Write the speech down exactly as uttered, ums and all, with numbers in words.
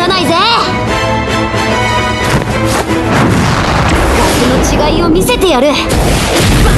さないぜ。格の違いを見せてやる。